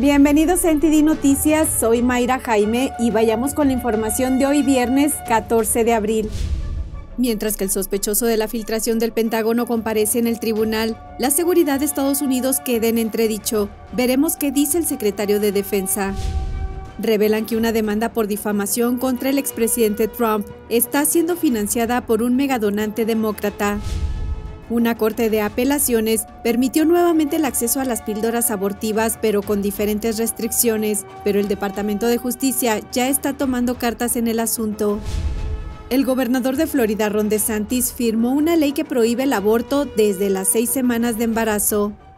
Bienvenidos a NTD Noticias, soy Mayra Jaime y vayamos con la información de hoy viernes 14 de abril. Mientras que el sospechoso de la filtración del Pentágono comparece en el tribunal, la seguridad de Estados Unidos queda en entredicho. Veremos qué dice el secretario de Defensa. Revelan que una demanda por difamación contra el expresidente Trump está siendo financiada por un megadonante demócrata. Una corte de apelaciones permitió nuevamente el acceso a las píldoras abortivas, pero con diferentes restricciones, pero el Departamento de Justicia ya está tomando cartas en el asunto. El gobernador de Florida, Ron DeSantis, firmó una ley que prohíbe el aborto desde las 6 semanas de embarazo.